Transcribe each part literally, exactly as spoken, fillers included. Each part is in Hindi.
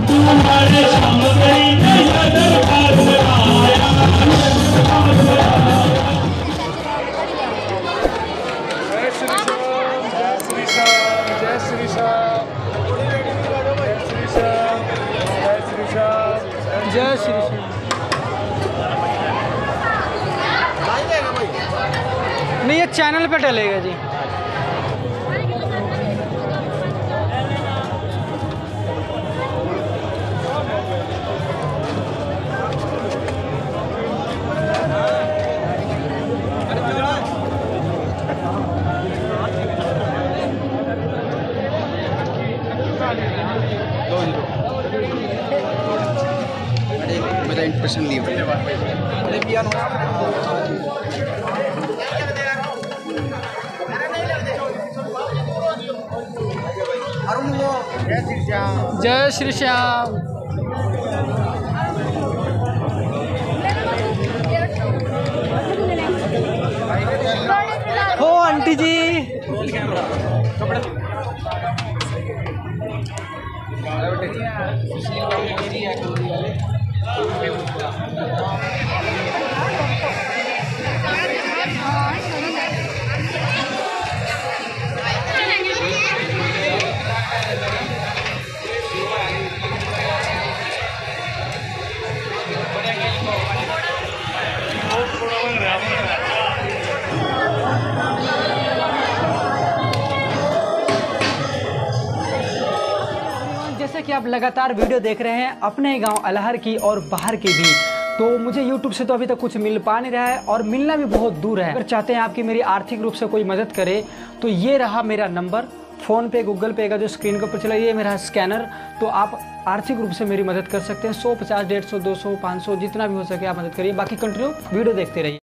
जय श्री श्याम। नहीं, ये चैनल पे डलेगा जी। मेरा इंप्रेशन लीव जय श्री श्याम। हो आंटी जी। जैसे कि आप लगातार वीडियो देख रहे हैं अपने गांव अलहर की और बाहर की भी, तो मुझे यूट्यूब से तो अभी तक कुछ मिल पा नहीं रहा है और मिलना भी बहुत दूर है। अगर चाहते हैं आपकी मेरी आर्थिक रूप से कोई मदद करे तो ये रहा मेरा नंबर, फ़ोन पे गूगल पे का जो स्क्रीन के ऊपर चला, ये मेरा स्कैनर। तो आप आर्थिक रूप से मेरी मदद कर सकते हैं। सौ पचास डेढ़ सौ दो सौ पाँच सौ जितना भी हो सके आप मदद करिए। बाकी कंटिन्यू वीडियो देखते रहिए।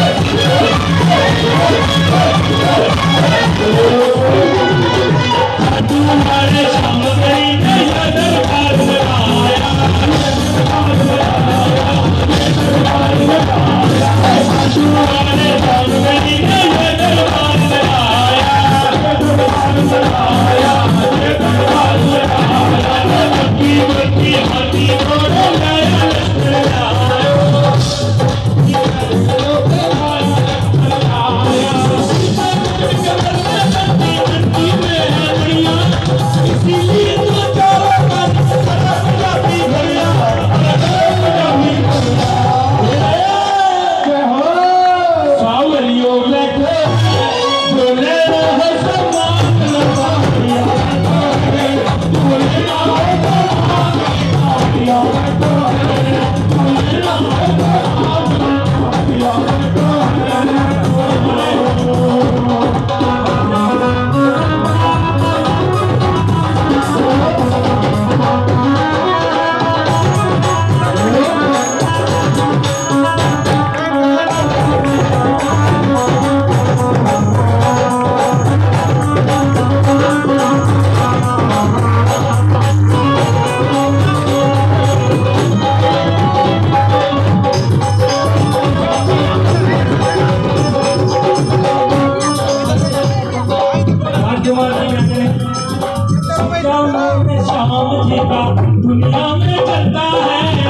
दुनिया में चलता है,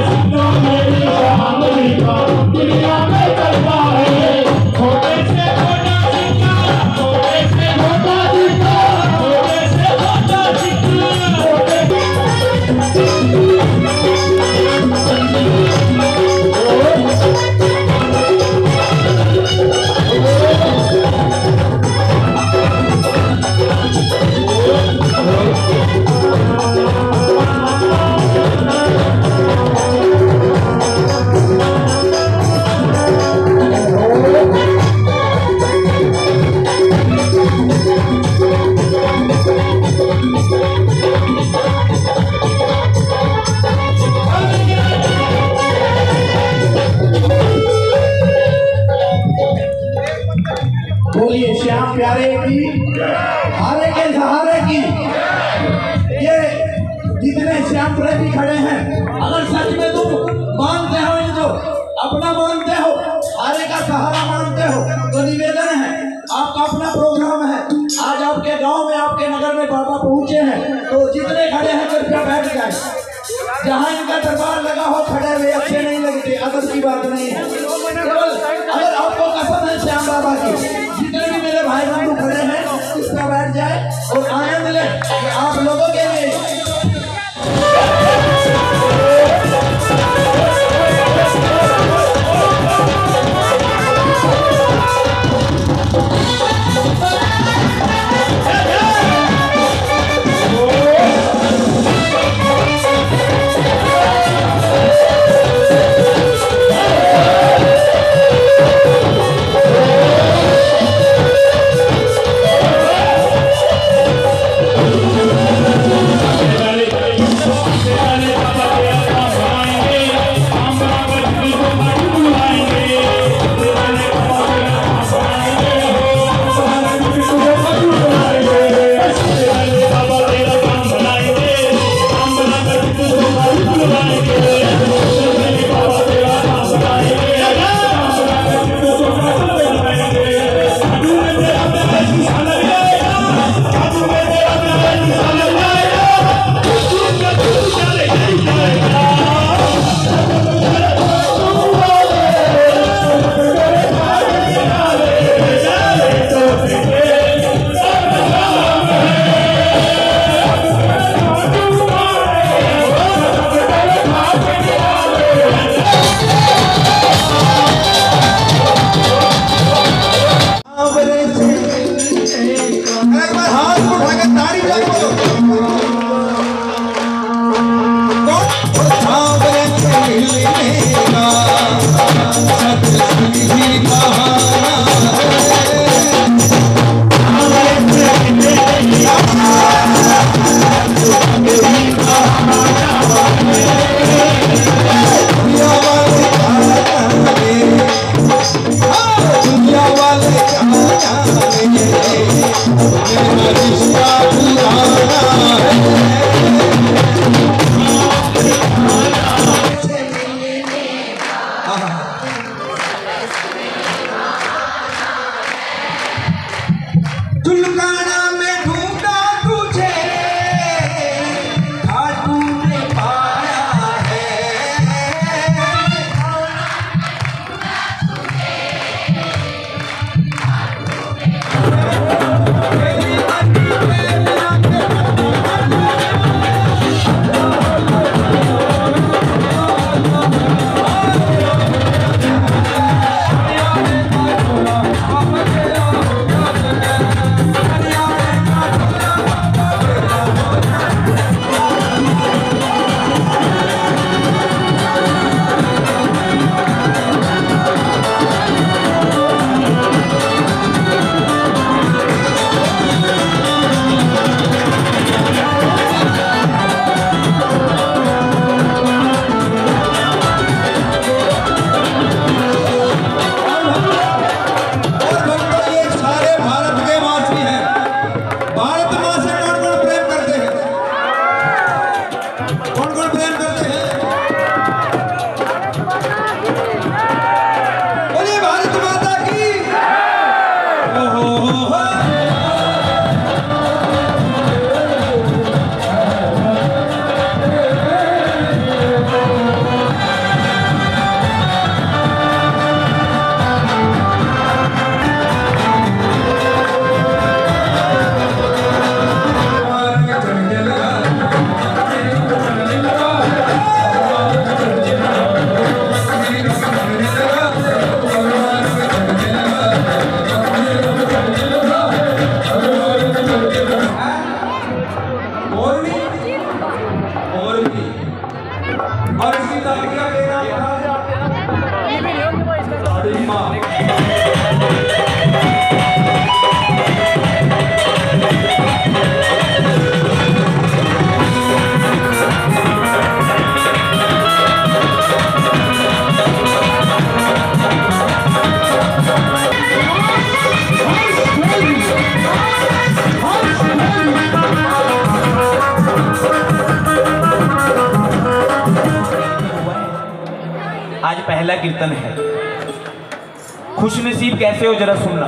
दुनिया में चलता है, छोटे से छोटा सिक्का, छोटे से छोटा सिक्का, छोटे से छोटा बोलिए श्याम प्यारे की, हारे के सहारे की। ये जितने श्याम प्रेमी खड़े हैं, अगर सच में तुम मानते हो, इनको अपना मानते हो, हारे का सहारा मानते हो, तो निवेदन है, आपका अपना प्रोग्राम है। आज आपके गांव में, आपके नगर में बाबा पहुंचे हैं, तो जितने खड़े हैं कृपया बैठ जाए। जहाँ इनका दरबार लगा हो खड़े हुए अच्छे नहीं लगते, अदब की बात नहीं है। केवल अगर आपको कसम है श्याम बाबा की, जितने भी मेरे भाई बंधु खड़े हैं इस पर बैठ जाए और आनंद ले कि आप लोगों के लिए आज पहला कीर्तन है। खुशनसीब कैसे हो जरा सुनना।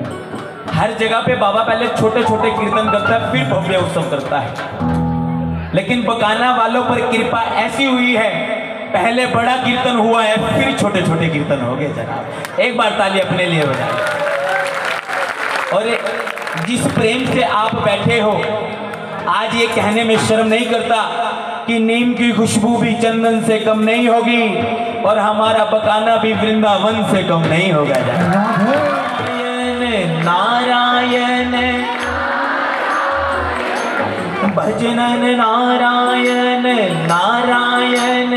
हर जगह पे बाबा पहले छोटे छोटे कीर्तन करता है, फिर भव्य उत्सव करता है। लेकिन बकाना वालों पर कृपा ऐसी हुई है, पहले बड़ा कीर्तन हुआ है, फिर छोटे छोटे कीर्तन हो गए जनाब। एक बार ताली अपने लिए बजाएं। और जिस प्रेम से आप बैठे हो, आज ये कहने में शर्म नहीं करता कि नीम की खुशबू भी चंदन से कम नहीं होगी और हमारा बकाना भी वृंदावन से कम नहीं होगा। नारायण नारायण भजनन नारायण नारायण।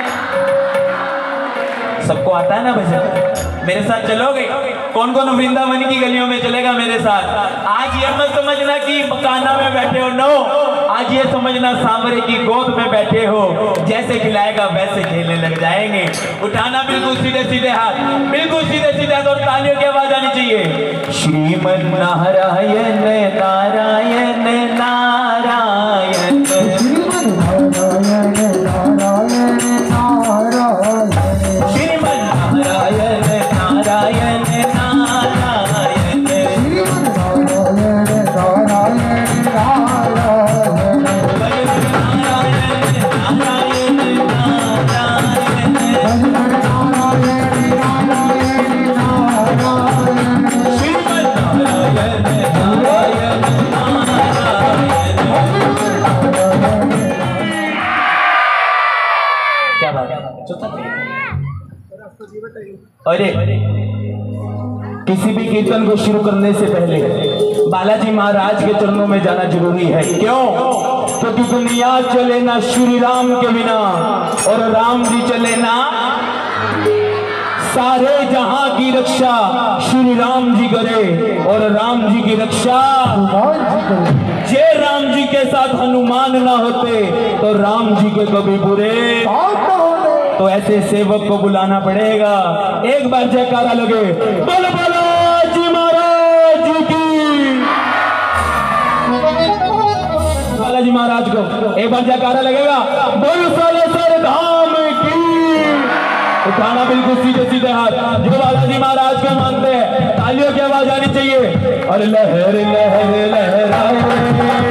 सबको आता है ना भजन? मेरे साथ चलोगे? कौन कौन वृंदावन की गलियों में चलेगा मेरे साथ? आज ये मत समझना कि बकाना में बैठे हो, नो, आज ये समझना सांवरे की गोद में बैठे हो, जैसे खिलाएगा वैसे खेलने लग जाएंगे। उठाना बिल्कुल सीधे सीधे हाथ, बिल्कुल सीधे सीधे हाथ और तालियों की आवाज आनी चाहिए। श्रीमन नारायण नारायण नारायण श्रीमन नारायण नारायण नारायण श्रीमन नारायण नारायण नारायण श्रीमन नारायण नारायण क्या बात है? अरे किसी भी कीर्तन को शुरू करने से पहले बालाजी महाराज के चरणों में जाना जरूरी है। क्यों? क्योंकि तो दुनिया चले ना श्री राम के बिना और राम जी चले ना, सारे जहां की रक्षा श्री राम जी करे और राम जी की रक्षा जे राम जी के साथ हनुमान ना होते तो राम जी के कभी बुरे, तो ऐसे सेवक को बुलाना पड़ेगा। एक बार जयकारा लगे, बोलो बालाजी महाराज की, बालाजी महाराज को एक बार जयकारा लगेगा, बोलो साले सारे धाम की। उठाना बिल्कुल सीधे सीधे हाथ, जो बालाजी महाराज को मानते हैं, तालियों की आवाज आनी चाहिए। और लहर लहर लहराए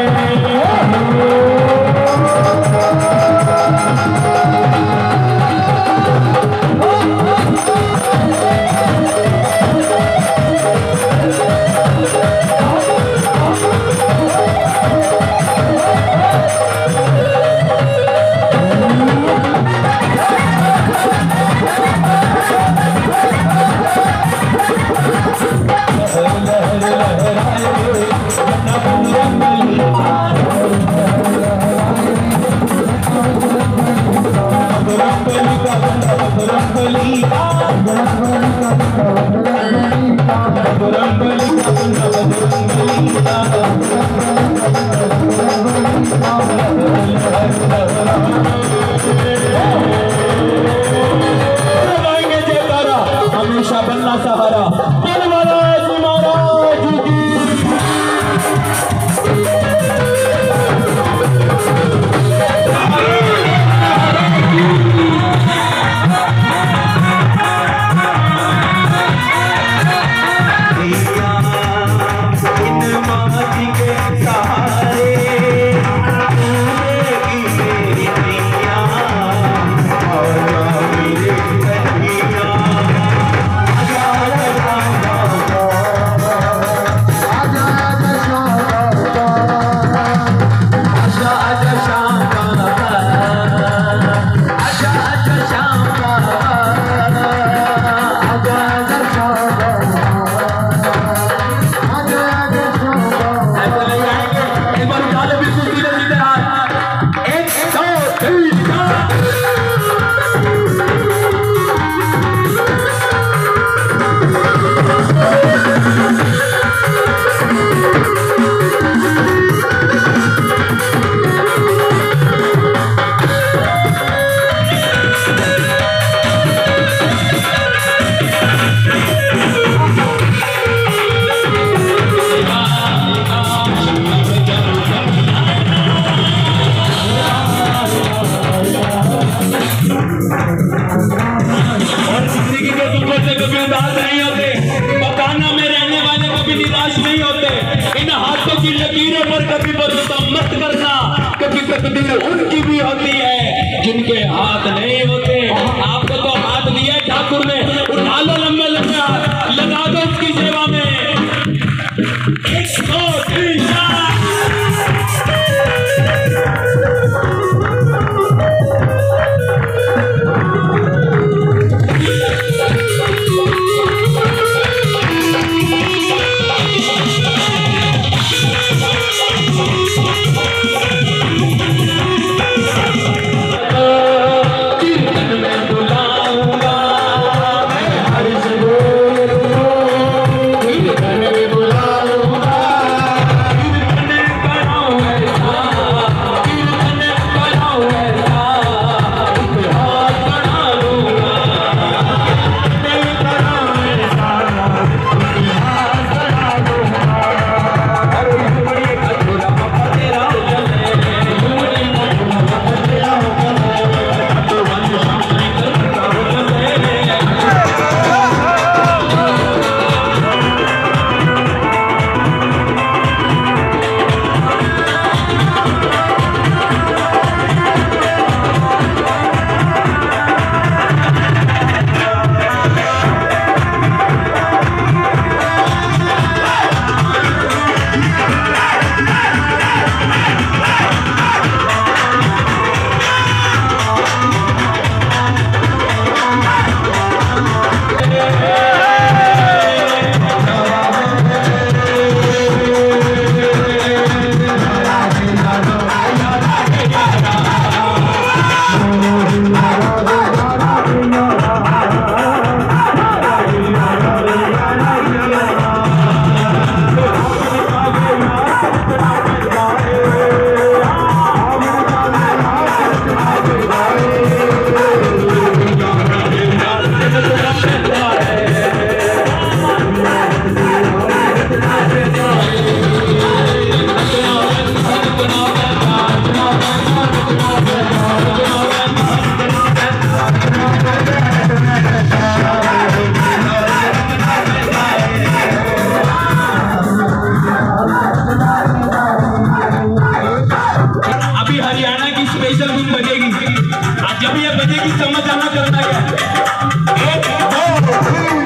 हमेशा बनना सहारा। सहारे जिनके हाथ नहीं होते। आपको तो हाथ दिया ठाकुर ने, उठा लो लंबे लंबे हाथ, लगा दो उसकी सेवा में। एक दो तीन चार। जब ये बजेगी समझ आना चलता है। एक दो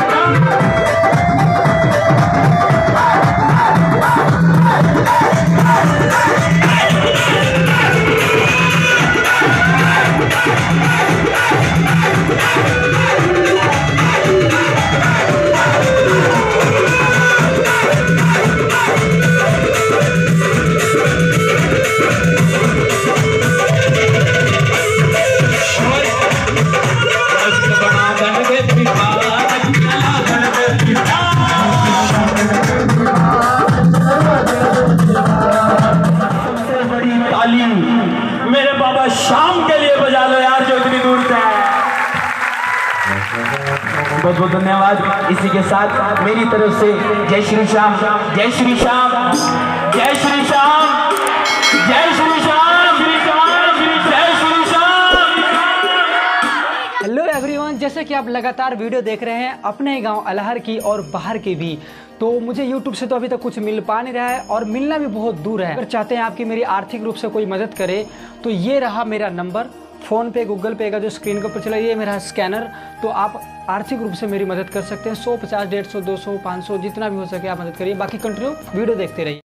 मेरे बाबा शाम के लिए बजा लो यार, जो इतनी दूर से है। बहुत बहुत धन्यवाद। इसी के साथ मेरी तरफ से जय श्री श्याम, जय श्री श्याम, जय श्री श्याम, जय श्री श्याम, श्री श्याम, जय श्री श्याम। हेलो एवरीवन, जैसे कि आप लगातार वीडियो देख रहे हैं अपने गांव अलहर की और बाहर की भी, तो मुझे YouTube से तो अभी तक कुछ मिल पा नहीं रहा है और मिलना भी बहुत दूर है। अगर चाहते हैं आपकी मेरी आर्थिक रूप से कोई मदद करे तो ये रहा मेरा नंबर, फ़ोन पे गूगल पे का जो स्क्रीन के ऊपर चला, ये मेरा स्कैनर। तो आप आर्थिक रूप से मेरी मदद कर सकते हैं। सौ पचास डेढ़ सौ दो सौ पाँच सौ जितना भी हो सके आप मदद करिए। बाकी कंटिन्यू वीडियो देखते रहिए।